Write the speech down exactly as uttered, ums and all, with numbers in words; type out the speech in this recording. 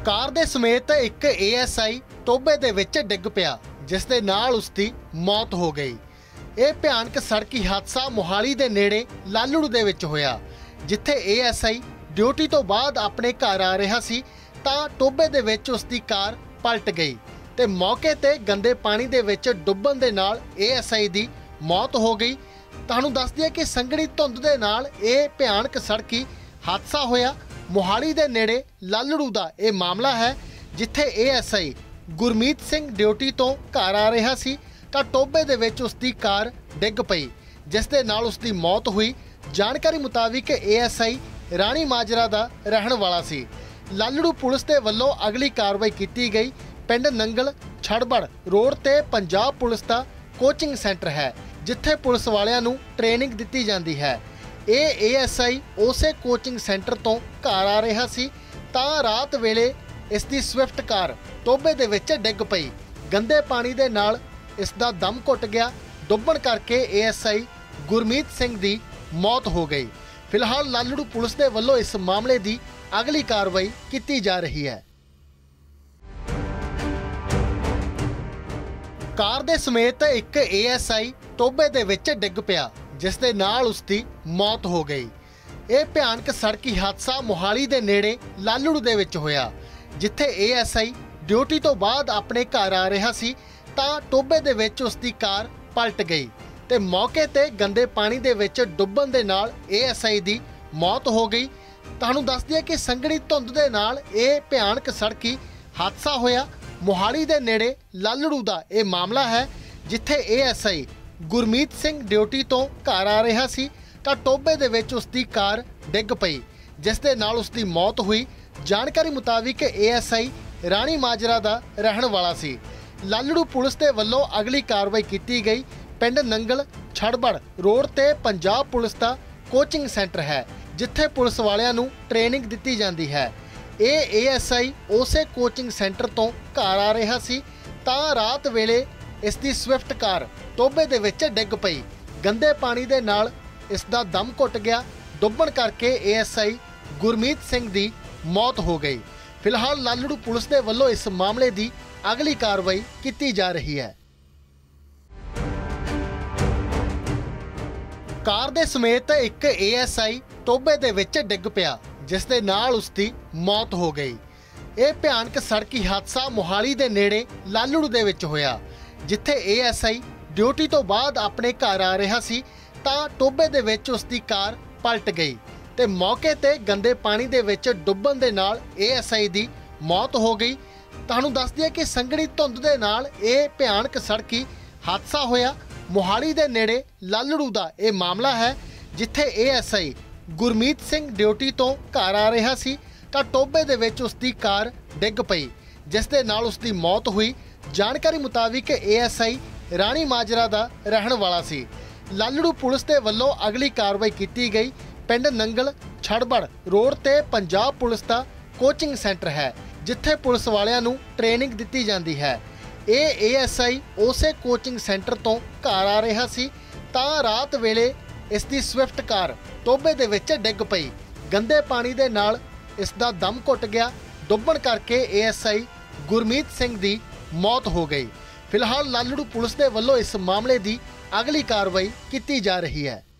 ਕਾਰ ਦੇ ਸਮੇਤ ਇੱਕ ਏ ਐਸ ਆਈ ਟੋਬੇ ਦੇ ਵਿੱਚ ਡਿੱਗ ਪਿਆ, ਜਿਸ ਦੇ ਨਾਲ ਉਸ ਦੀ ਮੌਤ ਹੋ ਗਈ। ਇਹ ਭਿਆਨਕ ਸੜਕੀ ਹਾਦਸਾ ਮੋਹਾਲੀ ਦੇ ਨੇੜੇ ਲਾਲੜੂ ਦੇ ਵਿੱਚ ਹੋਇਆ, ਜਿੱਥੇ ਏ ਐਸ ਆਈ ਡਿਊਟੀ ਤੋਂ ਬਾਅਦ ਆਪਣੇ ਘਰ ਆ ਰਿਹਾ ਸੀ ਤਾਂ ਟੋਬੇ ਦੇ ਵਿੱਚ ਉਸ ਦੀ ਕਾਰ ਪਲਟ ਗਈ ਤੇ ਮੌਕੇ ਤੇ ਗੰਦੇ ਪਾਣੀ ਦੇ ਵਿੱਚ ਡੁੱਬਣ ਦੇ ਨਾਲ ਏ ਐਸ ਆਈ ਦੀ ਮੌਤ ਹੋ ਗਈ। ਤੁਹਾਨੂੰ ਦੱਸ ਦਈਏ ਕਿ ਸੰਘਣੀ ਧੁੰਦ ਦੇ ਨਾਲ ਇਹ ਭਿਆਨਕ ਸੜਕੀ ਹਾਦਸਾ ਹੋਇਆ। ਮੋਹਾਲੀ ਦੇ ਨੇੜੇ ਲਾਲੜੂ ਦਾ ਇਹ ਮਾਮਲਾ ਹੈ, ਜਿੱਥੇ A S I Gurmeet Singh duty ਤੋਂ ਘਰ ਆ ਰਿਹਾ ਸੀ ਤਾਂ ਟੋਬੇ ਦੇ ਵਿੱਚ ਉਸ ਦੀ ਕਾਰ ਡਿੱਗ ਪਈ, ਜਿਸ ਦੇ ਨਾਲ ਉਸ ਦੀ ਮੌਤ ਹੋਈ। ਜਾਣਕਾਰੀ ਮੁਤਾਬਿਕ ਏ ਐਸ ਆਈ ਰਾਣੀ ਮਾਜਰਾ ਦਾ ਰਹਿਣ ਵਾਲਾ ਸੀ। ਲਾਲੜੂ ਪੁਲਿਸ ਦੇ ਵੱਲੋਂ ਅਗਲੀ ਕਾਰਵਾਈ ਕੀਤੀ ਗਈ। ਪਿੰਡ ਨੰਗਲ ਛੜਬੜ ਰੋਡ ਤੇ ਪੰਜਾਬ ਪੁਲਿਸ ਦਾ ਕੋਚਿੰਗ ਸੈਂਟਰ ਹੈ, ਜਿੱਥੇ ਪੁਲਿਸ ਵਾਲਿਆਂ ਨੂੰ ਟ੍ਰੇਨਿੰਗ ਦਿੱਤੀ ਜਾਂਦੀ ਹੈ। ਇਹ ਏ ਐਸ ਆਈ ਉਸੇ ਕੋਚਿੰਗ ਸੈਂਟਰ ਤੋਂ ਘਰ ਆ ਰਿਹਾ ਸੀ ਤਾਂ ਰਾਤ ਵੇਲੇ ਇਸ ਦੀ ਸਵਿਫਟ ਕਾਰ ਟੋਬੇ ਦੇ ਵਿੱਚ ਡਿੱਗ ਪਈ। ਗੰਦੇ ਪਾਣੀ ਦੇ ਨਾਲ ਇਸ ਦਾ ਦਮ ਘੁੱਟ ਗਿਆ। ਡੁੱਬਣ ਕਰਕੇ A S I Gurmeet Singh ਦੀ ਮੌਤ ਹੋ ਗਈ। ਫਿਲਹਾਲ ਲਾਲੜੂ ਪੁਲਿਸ ਦੇ ਵੱਲੋਂ ਇਸ ਮਾਮਲੇ ਦੀ ਅਗਲੀ ਕਾਰਵਾਈ ਕੀਤੀ ਜਾ ਰਹੀ ਹੈ। ਕਾਰ ਦੇ ਸਮੇਤ ਇੱਕ ਏ ਐਸ ਆਈ ਟੋਬੇ ਦੇ ਵਿੱਚ ਡਿੱਗ ਪਿਆ, ਜਿਸ ਦੇ ਨਾਲ ਉਸ ਦੀ ਮੌਤ ਹੋ ਗਈ। ਇਹ ਭਿਆਨਕ ਸੜਕੀ ਹਾਦਸਾ ਮੋਹਾਲੀ ਦੇ ਨੇੜੇ ਲਾਲੜੂ ਦੇ ਵਿੱਚ ਹੋਇਆ, ਜਿੱਥੇ ਏ ਐਸ ਆਈ ਡਿਊਟੀ ਤੋਂ ਬਾਅਦ ਆਪਣੇ ਘਰ ਆ ਰਿਹਾ ਸੀ ਤਾਂ ਟੋਬੇ ਦੇ ਵਿੱਚ ਉਸ ਦੀ ਕਾਰ ਪਲਟ ਗਈ ਤੇ ਮੌਕੇ ਤੇ ਗੰਦੇ ਪਾਣੀ ਦੇ ਵਿੱਚ ਡੁੱਬਣ ਦੇ ਨਾਲ ਏ ਐਸ ਆਈ ਦੀ ਮੌਤ ਹੋ ਗਈ। ਤੁਹਾਨੂੰ ਦੱਸ ਦਈਏ ਕਿ ਸੰਘਣੀ ਧੁੰਦ ਦੇ ਨਾਲ ਇਹ ਭਿਆਨਕ ਸੜਕੀ ਹਾਦਸਾ ਹੋਇਆ। ਮੋਹਾਲੀ ਦੇ ਨੇੜੇ ਲਾਲੜੂ ਦਾ ਇਹ ਮਾਮਲਾ ਹੈ, ਜਿੱਥੇ A S I Gurmeet Singh duty ਤੋਂ ਘਰ ਆ ਰਿਹਾ ਸੀ ਤਾਂ ਟੋਬੇ ਦੇ ਵਿੱਚ ਉਸ ਦੀ ਕਾਰ ਡਿੱਗ ਪਈ, ਜਿਸ ਦੇ ਨਾਲ ਉਸ ਦੀ ਮੌਤ ਹੋਈ। ਜਾਣਕਾਰੀ ਮੁਤਾਬਿਕ ਏ ਐਸ ਆਈ ਰਾਣੀ ਮਾਜਰਾ ਦਾ ਰਹਿਣ ਵਾਲਾ ਸੀ। ਲਾਲੜੂ ਪੁਲਿਸ ਦੇ ਵੱਲੋਂ ਅਗਲੀ ਕਾਰਵਾਈ ਕੀਤੀ ਗਈ। ਪਿੰਡ ਨੰਗਲ ਛੜਬੜ ਰੋਡ ਤੇ ਪੰਜਾਬ ਪੁਲਿਸ ਦਾ ਕੋਚਿੰਗ ਸੈਂਟਰ ਹੈ, ਜਿੱਥੇ ਪੁਲਿਸ ਵਾਲਿਆਂ ਨੂੰ ਟ੍ਰੇਨਿੰਗ ਦਿੱਤੀ ਜਾਂਦੀ ਹੈ। ਇਹ ਏ ਐਸ ਆਈ ਉਸੇ ਕੋਚਿੰਗ ਸੈਂਟਰ ਤੋਂ ਘਰ ਆ ਰਿਹਾ ਸੀ ਤਾਂ ਰਾਤ ਵੇਲੇ ਇਸ ਦੀ ਸਵਿਫਟ ਕਾਰ ਟੋਬੇ ਦੇ ਵਿੱਚ ਡਿੱਗ ਪਈ। ਗੰਦੇ ਪਾਣੀ ਦੇ ਨਾਲ ਇਸ ਦਾ ਦਮ ਘੁੱਟ ਗਿਆ। ਡੁੱਬਣ ਕਰਕੇ A S I Gurmeet Singh ਦੀ ਮੌਤ ਹੋ ਗਈ। ਫਿਲਹਾਲ ਲਾਲੜੂ ਪੁਲਿਸ ਦੇ ਵੱਲੋਂ ਇਸ ਮਾਮਲੇ ਦੀ ਅਗਲੀ ਕਾਰਵਾਈ ਕੀਤੀ ਜਾ ਰਹੀ ਹੈ। ਕਾਰ ਦੇ ਸਮੇਤ ਇੱਕ ਏ ਐਸ ਆਈ ਟੋਬੇ ਦੇ ਵਿੱਚ ਡਿੱਗ ਪਿਆ, ਜਿਸ ਦੇ ਨਾਲ ਉਸ ਦੀ ਮੌਤ ਹੋ ਗਈ। ਇਹ ਭਿਆਨਕ ਸੜਕੀ ਹਾਦਸਾ ਮੋਹਾਲੀ ਦੇ ਨੇੜੇ ਲਾਲੜੂ ਦੇ ਵਿੱਚ ਹੋਇਆ, ਜਿੱਥੇ ਏ ਐਸ ਆਈ ਡਿਊਟੀ ਤੋਂ ਬਾਅਦ ਆਪਣੇ ਘਰ ਆ ਰਿਹਾ ਸੀ ਤਾਂ ਟੋਬੇ ਦੇ ਵਿੱਚ ਉਸ ਦੀ ਕਾਰ ਪਲਟ ਗਈ ਤੇ ਮੌਕੇ ਤੇ ਗੰਦੇ ਪਾਣੀ ਦੇ ਵਿੱਚ ਡੁੱਬਣ ਦੇ ਨਾਲ ਏ ਐਸ ਆਈ ਦੀ ਮੌਤ ਹੋ ਗਈ। ਤੁਹਾਨੂੰ ਦੱਸ ਦਈਏ ਕਿ ਸੰਘਣੀ ਧੁੰਦ ਦੇ ਨਾਲ ਇਹ ਭਿਆਨਕ ਸੜਕੀ ਹਾਦਸਾ ਹੋਇਆ। ਮੋਹਾਲੀ ਦੇ ਨੇੜੇ ਲਾਲੜੂ ਦਾ ਇਹ ਮਾਮਲਾ ਹੈ, ਜਿੱਥੇ A S I Gurmeet Singh duty ਤੋਂ ਘਰ ਆ ਰਿਹਾ ਸੀ ਤਾਂ ਟੋਬੇ ਦੇ ਵਿੱਚ ਉਸ ਦੀ ਕਾਰ ਡਿੱਗ ਪਈ, ਜਿਸ ਦੇ ਨਾਲ ਉਸ ਦੀ ਮੌਤ ਹੋਈ। ਜਾਣਕਾਰੀ ਮੁਤਾਬਿਕ ਏ ਐਸ ਆਈ ਰਾਣੀ ਮਾਜਰਾ ਦਾ ਰਹਿਣ ਵਾਲਾ ਸੀ। ਲਾਲੜੂ ਪੁਲਿਸ ਦੇ ਵੱਲੋਂ ਅਗਲੀ ਕਾਰਵਾਈ ਕੀਤੀ ਗਈ। ਪਿੰਡ ਨੰਗਲ ਛੜਬੜ ਰੋਡ ਤੇ ਪੰਜਾਬ ਪੁਲਿਸ ਦਾ ਕੋਚਿੰਗ ਸੈਂਟਰ ਹੈ, ਜਿੱਥੇ ਪੁਲਿਸ ਵਾਲਿਆਂ ਨੂੰ ਟ੍ਰੇਨਿੰਗ ਦਿੱਤੀ ਜਾਂਦੀ ਹੈ। ਇਹ ਏ ਐਸ ਆਈ ਉਸੇ ਕੋਚਿੰਗ ਸੈਂਟਰ ਤੋਂ ਘਰ ਆ ਰਿਹਾ ਸੀ ਤਾਂ ਰਾਤ ਵੇਲੇ ਇਸ ਦੀ ਸਵਿਫਟ ਕਾਰ ਟੋਬੇ ਦੇ ਵਿੱਚ ਡਿੱਗ ਪਈ। ਗੰਦੇ ਪਾਣੀ ਦੇ ਨਾਲ ਇਸ ਦਾ ਦਮ ਘੁੱਟ ਗਿਆ। ਡੁੱਬਣ ਕਰਕੇ A S I Gurmeet Singh ਦੀ ਮੌਤ ਹੋ ਗਈ। ਫਿਲਹਾਲ ਲਾਲੜੂ ਪੁਲਿਸ ਦੇ ਵੱਲੋਂ ਇਸ ਮਾਮਲੇ ਦੀ ਅਗਲੀ ਕਾਰਵਾਈ ਕੀਤੀ ਜਾ ਰਹੀ ਹੈ।